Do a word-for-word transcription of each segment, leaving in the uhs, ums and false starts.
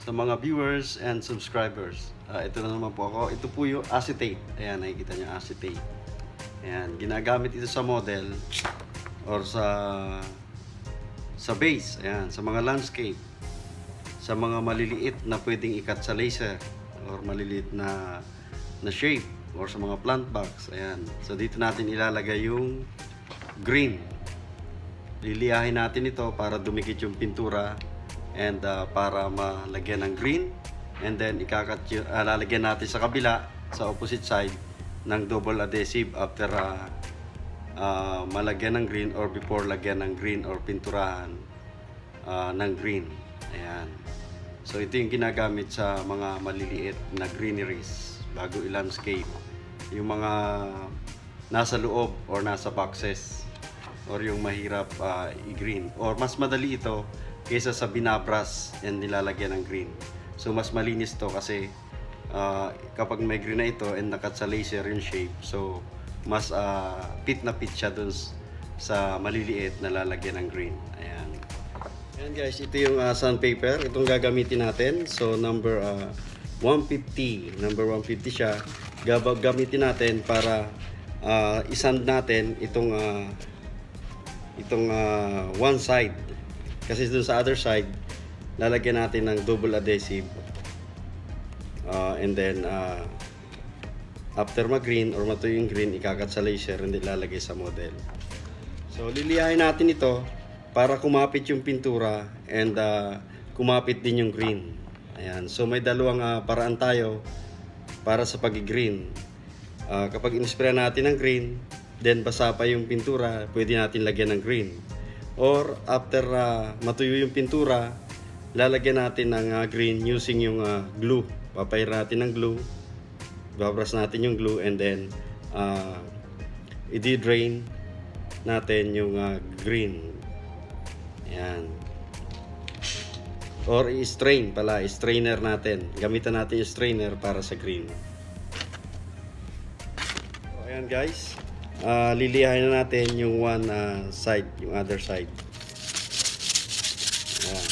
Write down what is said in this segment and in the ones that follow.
sa mga viewers and subscribers. Uh, ito na naman po ako. Ito po yung acetate. Ayan, nakikita nyo acetate. Ayan, ginagamit ito sa model or sa sa base. Ayan, sa mga landscape. Sa mga maliliit na pwedeng ikat sa laser or maliliit na na shape or sa mga plant box. Ayan. So dito natin ilalagay yung green. Liliyahin natin ito para dumikit yung pintura and uh, para malagyan ng green, and then ikakat yung, uh, lalagyan natin sa kabila sa opposite side ng double adhesive after uh, uh, malagyan ng green or before lagyan ng green or pinturahan uh, ng green. Ayan. So ito yung ginagamit sa mga maliliit na greeneries bago i-landscape, yung mga nasa loob or nasa boxes or yung mahirap uh, i-green, or mas madali ito kaysa sa binabras and nilalagyan ng green. So mas malinis to kasi uh, kapag may green na ito and nakat sa laser yung shape, so mas uh, fit na fit siya dun sa maliliit na lalagyan ng green. Ayan. Ayan guys, ito yung uh, sandpaper. Itong gagamitin natin. So number uh, one fifty. Number one fifty siya. Gagamitin natin para uh, isand natin itong uh, itong uh, one side, kasi dun sa other side lalagyan natin ng double adhesive uh, and then uh, after mag-green or matuyo yung green, ikakat sa laser and ilalagay sa model. So liliyahin natin ito para kumapit yung pintura and uh, kumapit din yung green. Ayan. So may dalawang uh, paraan tayo para sa pag-green. Uh, kapag in-spray natin ng green, then basa pa yung pintura, pwede natin lagyan ng green. Or after uh, matuyo yung pintura, lalagyan natin ng uh, green using yung uh, glue. Papayra natin ng glue, babras natin yung glue, and then uh, i-drain natin yung uh, green. Ayan. Or i-strain pala, i-strainer natin. Gamitan natin yung strainer para sa green. So, ayan guys. Uh, liliyahin na natin yung one uh, side, yung other side. Ayan.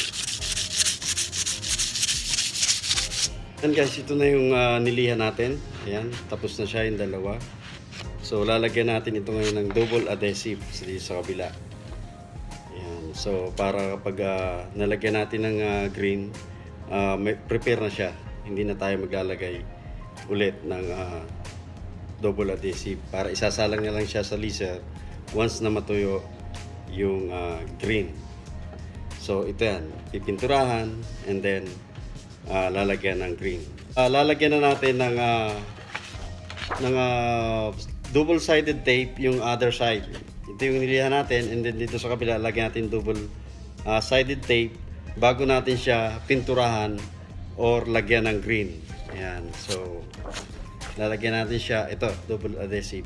Ayan guys, ito na yung uh, nilihan natin. Ayan, tapos na siya yung dalawa. So lalagyan natin ito ngayon ng double adhesive sa kabila. Ayan, so para kapag uh, nalagyan natin ng uh, green, uh, may prepare na siya. Hindi na tayo maglalagay ulit ng uh, double adhesive, para isasalang na lang siya sa laser once na matuyo yung uh, green. So ito yan, pipinturahan and then uh, lalagyan ng green. Uh, lalagyan na natin ng uh, ng uh, double sided tape yung other side. Ito yung nilihan natin, and then dito sa kabila lagyan natin double uh, sided tape bago natin siya pinturahan or lagyan ng green. Ayan, so lalagyan natin siya, ito, double adhesive.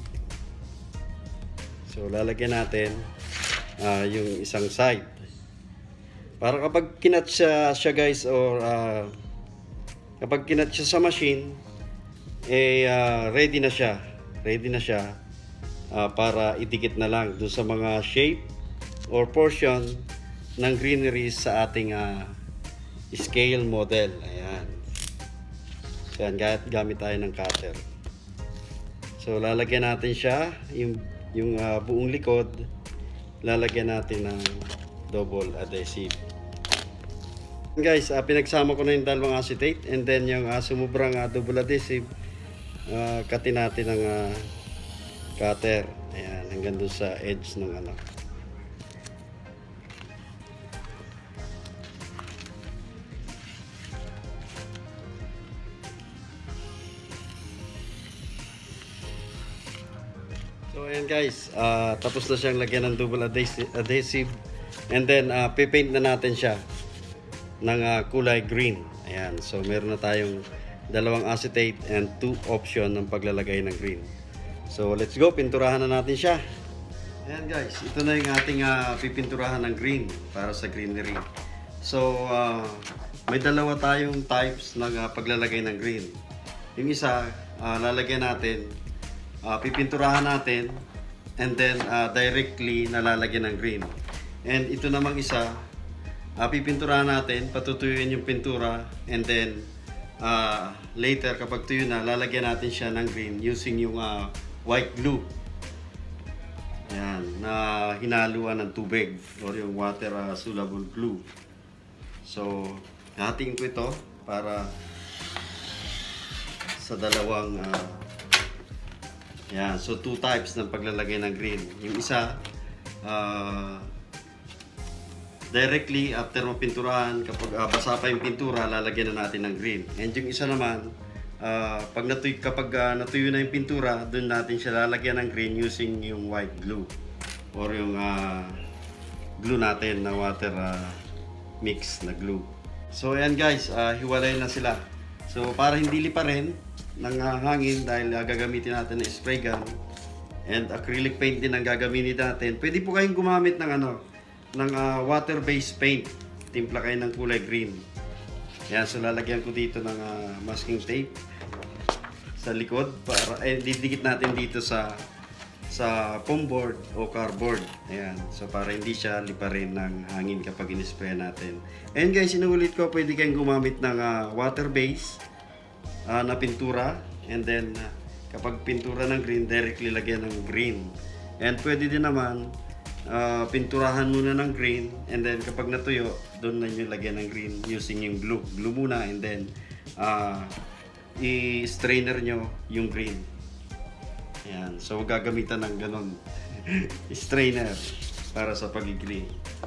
So lalagyan natin uh, yung isang side para kapag kinat siya, siya guys, or uh, kapag kinat siya sa machine, eh uh, ready na siya ready na siya uh, para idikit na lang dun sa mga shape or portion ng greeneries sa ating uh, scale model. Ayan. Yan, gamit tayo ng cutter. So lalagyan natin siya, yung, yung uh, buong likod, lalagyan natin ng double adhesive. Guys, uh, pinagsama ko na yung dalawang acetate, and then yung uh, sumubrang uh, double adhesive, uh, katin natin ng uh, cutter. Ayan, hanggang doon sa edge ng ano. So ayan guys, uh, tapos na siyang lagyan ng double adhesive, and then uh, pipaint na natin siya ng uh, kulay green. Ayan, so meron na tayong dalawang acetate and two option ng paglalagay ng green. So let's go, pinturahan na natin siya. Ayan guys, ito na yung ating uh, pipinturahan ng green para sa greenery. So uh, may dalawa tayong types ng uh, paglalagay ng green. Yung isa, uh, lalagyan natin, Uh, pipinturahan natin, and then uh, directly nalalagyan ng green. And ito namang isa, uh, pipinturahan natin, patutuyuin yung pintura, and then uh, later kapag tuyo na, lalagyan natin siya ng green using yung uh, white glue. Ayan, na hinaluan ng tubig or yung water uh, soluble glue. So, hatiin ko ito para sa dalawang uh, yan. So, two types ng paglalagay ng green. Yung isa, uh, directly after mapinturahan, kapag uh, basa pa yung pintura, lalagyan na natin ng green. And yung isa naman, uh, pag natuy, kapag uh, natuyo na yung pintura, doon natin siya lalagyan ng green using yung white glue or yung uh, glue natin na water uh, mix na glue. So, ayan guys, uh, hiwalay na sila. So, para hindi lipa rin ng uh, hangin dahil uh, gagamitin natin ng spray gun and acrylic paint din ang gagamitin natin. Pwede po kayong gumamit ng ano, ng uh, water-based paint. Timpla kayo ng kulay green. Yan, so lalagyan ko dito ng uh, masking tape sa likod para eh, didikit natin dito sa sa foam board o cardboard. Ayan, so para hindi siya liparin ng hangin kapag in-spray natin. And guys, inuulit ko, pwede kayong gumamit ng uh, water-based uh, na pintura, and then uh, kapag pintura ng green, directly lagyan ng green. And pwede din naman Uh, pinturahan muna ng green, and then kapag natuyo, doon na nyo lagyan ng green using yung glue. Glue muna, and then uh, i-strainer nyo yung green. Ayan. So gagamitan ng ganon strainer para sa pag-green.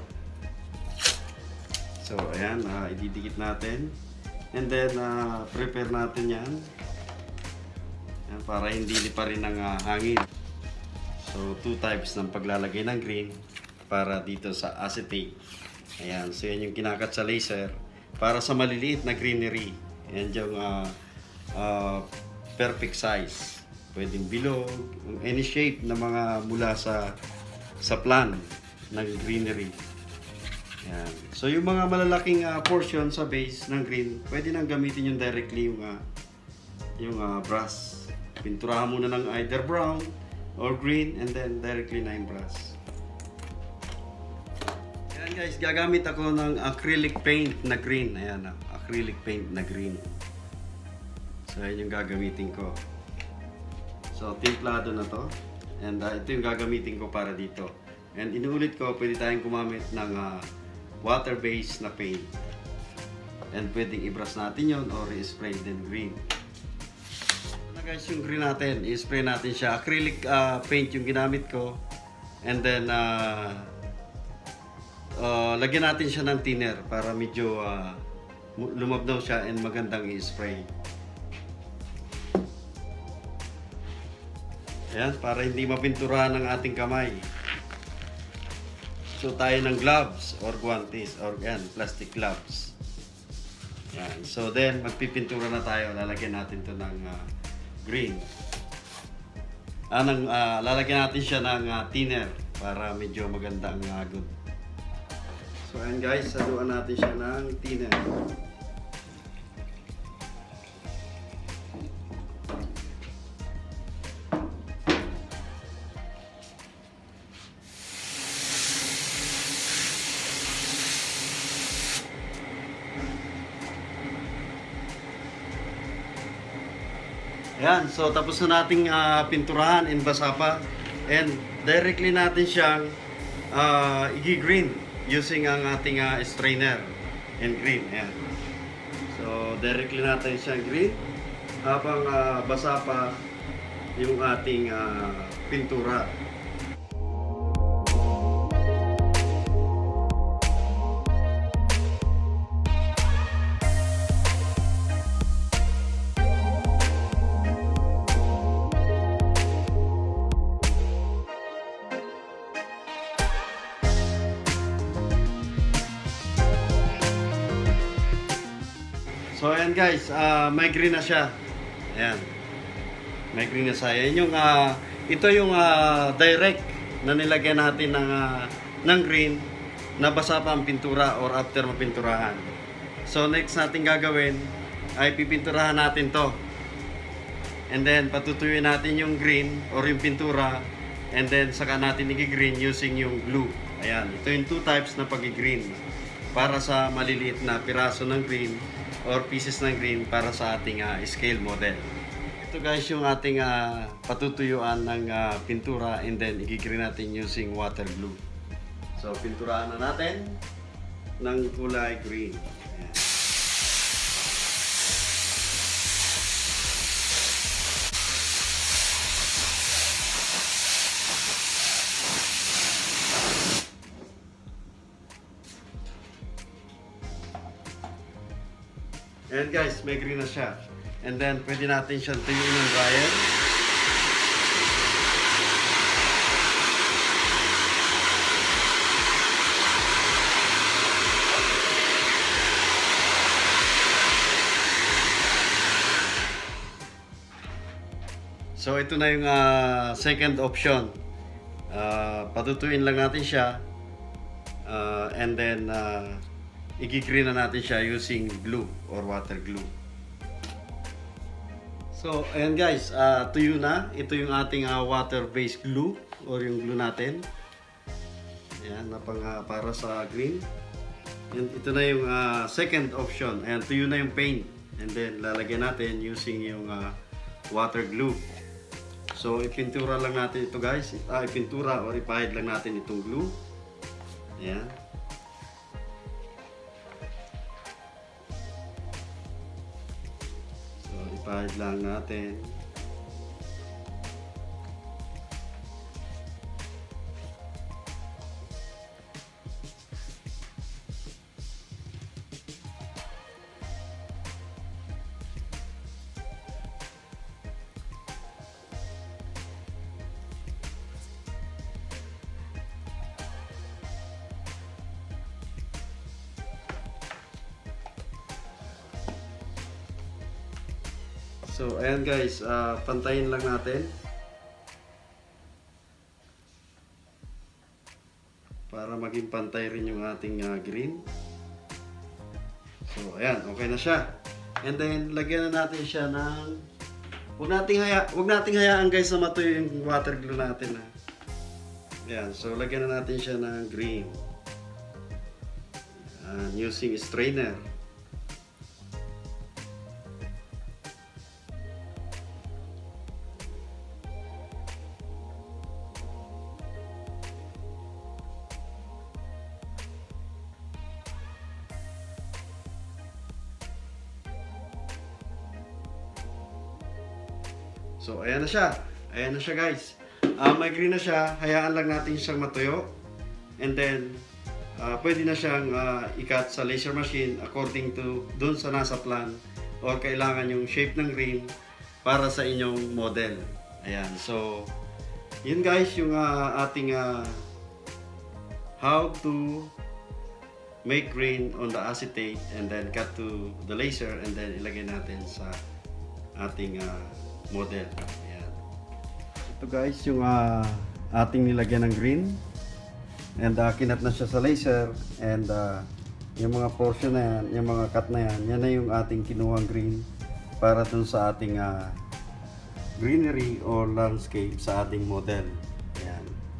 So ayan, uh, ididikit natin, and then uh, prepare natin yan. Ayan, para hindi lipa rin ng uh, hangin. So, two types ng paglalagay ng green para dito sa acetate. Ayan, so yan yung kinakat sa laser para sa maliliit na greenery. Yan yung uh, uh, perfect size. Pwedeng bilog, any shape na mga mula sa sa plant ng greenery. Ayan. So, yung mga malalaking uh, portion sa base ng green, pwede nang gamitin yung directly yung, uh, yung uh, brush. Pinturahan muna ng either brown or green, and then directly na yung brush. Ayan guys, gagamit ako ng acrylic paint na green. Ayan, uh, acrylic paint na green. So, ayan yung gagamitin ko. So, timplado na to. And uh, ito yung gagamitin ko para dito. And inuulit ko, pwede tayong gumamit ng uh, water-based na paint. And pwedeng i-brush natin yun or i-spray din green. Guys, yung green natin, i-spray natin siya. Acrylic uh, paint yung ginamit ko, and then uh, uh, lagyan natin siya ng thinner para medyo uh, lumabnaw siya and magandang i-spray. Ayan, para hindi mapinturahan ng ating kamay. So tayo ng gloves or guantes or yan, plastic gloves. Ayan. So then magpipintura na tayo. Lalagyan natin to ng uh, green. Ah, nang, uh, lalagyan natin siya ng uh, thinner para medyo maganda ang agod. So ayan guys, saluan natin siya ng thinner. Ayan, so tapos na nating uh, pinturahan and basa pa, and directly natin siyang uh, i-green using ang ating uh, strainer and green. Ayan. So directly natin siyang green habang uh, basa pa yung ating uh, pintura. So ayan guys, uh, may green na siya. Ayan. May green na siya. Ayan yung, uh, ito yung uh, direct na nilagyan natin ng, uh, ng green na basa pa ang pintura or after mapinturahan. So next natin gagawin ay pipinturahan natin to. And then patutuyuin natin yung green or yung pintura, and then saka natin i-green using yung glue. Ayan. Ito yung two types na pag-green. para sa maliliit na piraso ng green or pieces ng green para sa ating uh, scale model. Ito guys yung ating uh, patutuyuan ng uh, pintura, and then i-green natin using water glue. So pinturaan na natin ng kulay green. Ayan. And guys, may green na siya. And then, pwede natin siyang tuyuin ng dryer. So, ito na yung uh, second option. Uh, patutuyuin lang natin siya. Uh, and then, uh, i-green na natin siya using glue or water glue. So, ayan guys, uh, tuyo na. Ito yung ating uh, water-based glue or yung glue natin. Ayan, na pang, uh, para sa green. And ito na yung uh, second option. Ayan, tuyo na yung paint. And then, lalagyan natin using yung uh, water glue. So, ipintura lang natin ito guys. Ah, ipintura or ipahid lang natin itong glue. Ayan. Ipahid lang natin. So, ayan guys, uh, pantayin lang natin para maging pantay rin yung ating uh, green. So, ayan, okay na siya. And then, lagyan na natin siya ng... Huwag nating, haya... Huwag nating hayaan guys na matuyo yung water glue natin. Ha? Ayan, so lagyan na natin siya ng green. And using strainer. So, ayan na siya. Ayan na siya guys. Uh, may green na siya. Hayaan lang natin siyang matuyo. And then, uh, pwede na siyang uh, i-cut sa laser machine according to dun sa nasa plan or kailangan yung shape ng green para sa inyong model. Ayan. So, yun guys yung uh, ating uh, how to make green on the acetate and then cut to the laser and then ilagay natin sa ating uh, model. Ayan. Ito guys yung uh, ating nilagyan ng green, and uh, kinat na siya sa laser, and uh, yung mga portion na yan, yung mga cut na yan, yan na yung ating kinuhang green para dun sa ating uh, greenery or landscape sa ating model. Ayan.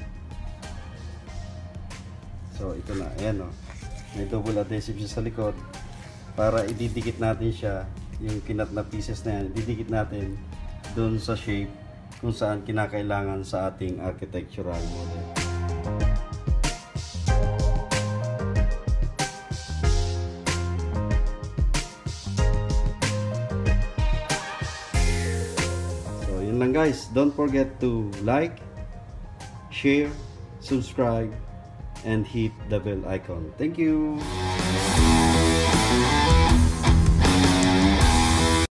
So ito na, ayan o, may double adhesive siya sa likod para ididikit natin siya, yung kinat na pieces na yan, ididikit natin doon sa shape kung saan kinakailangan sa ating architectural model. So yun lang guys, don't forget to like, share, subscribe, and hit the bell icon. Thank you!